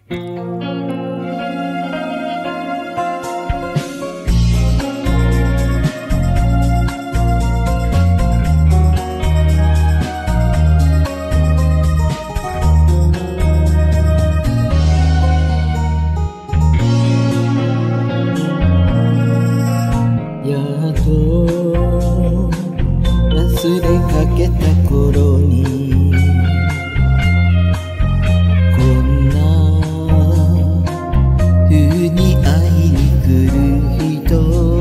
忘れかけた頃にこんな風に会いに来る人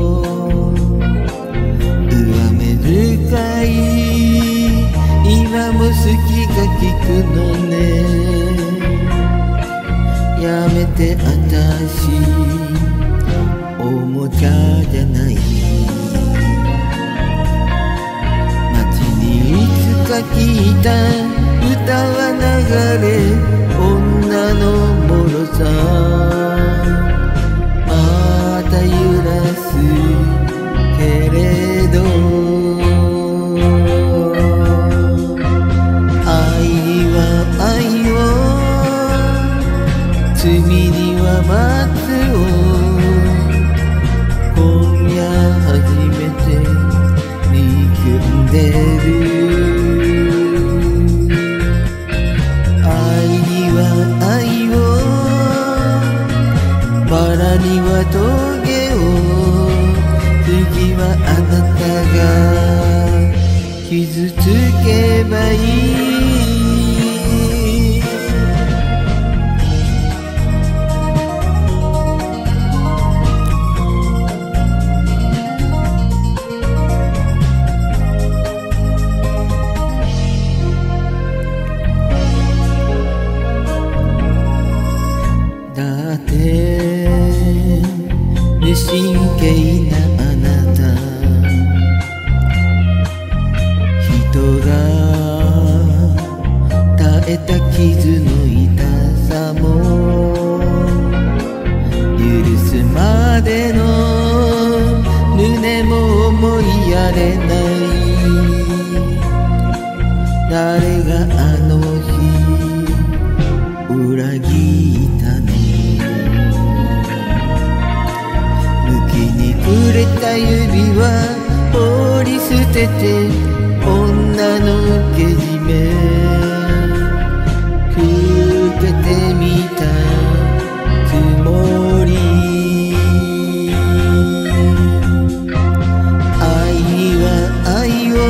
上目深い今も好きが聞くのねやめてあたしおもちゃじゃない聞いた歌は流れ女の脆さまた揺らすけれど愛は愛を罪には罰を今夜初めて憎んでるバラには棘を次はあなたが傷つけばいいだって無神経なあなた人が耐えた傷の痛さも許すまでの胸も思いやれない誰があの日裏切ったの触れた指は放り捨てて女のけじめつけてみたつもり愛には愛を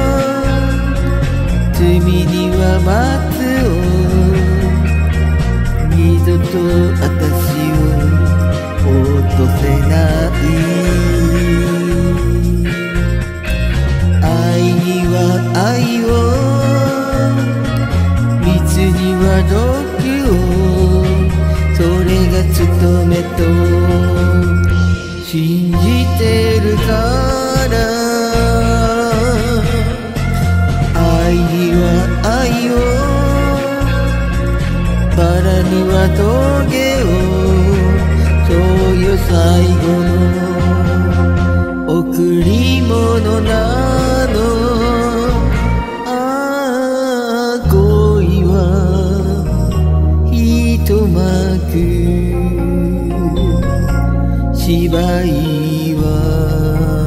罪には罰を二度と私を落とせない愛には愛を蜜には毒をそれが務めと信じてるから愛には愛をバラには棘をそうよ最後の贈り物なのああ恋は一幕芝居は